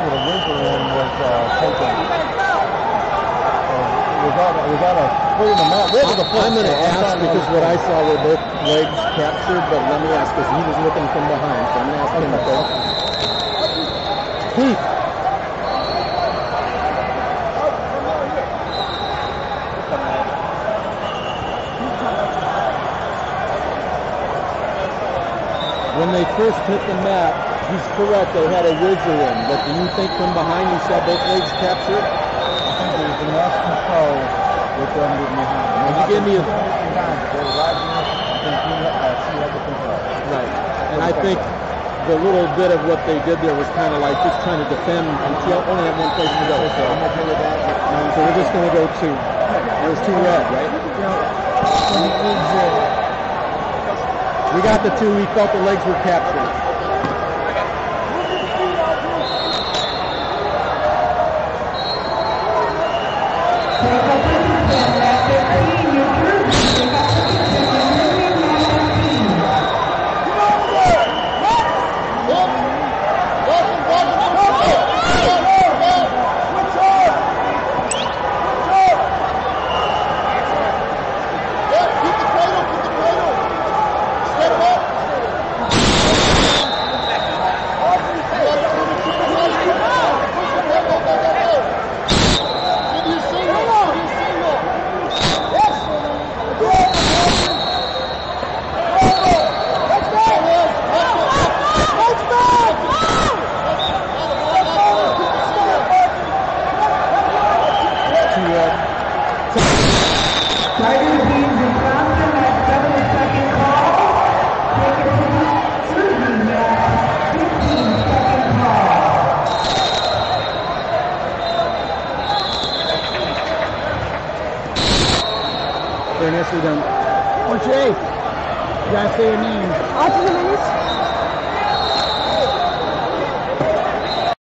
with a whimper in was taken. Was that a foot in the mat? What was the foot? I'm going to ask because what I saw were both legs captured, but let me ask because he was looking from behind. So I'm going to ask him. Keith. When they first hit the mat, he's correct, they had a whizzer in, but do you think from behind you saw both legs captured? I think there was enough control with them getting behind. Would you give me a... Right, and I think the little bit of what they did there was kind of like just trying to defend until only had one place to go. So I'm okay with that. So we're just going to go to, there's two red, right? We got the two, we felt the legs were captured. What's your age? You gotta say your name. Arthur Jimenez.